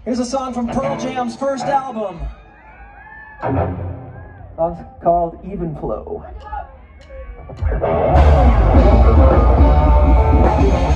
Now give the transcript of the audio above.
Here's a song from Pearl Jam's first album. Song's called Even Flow.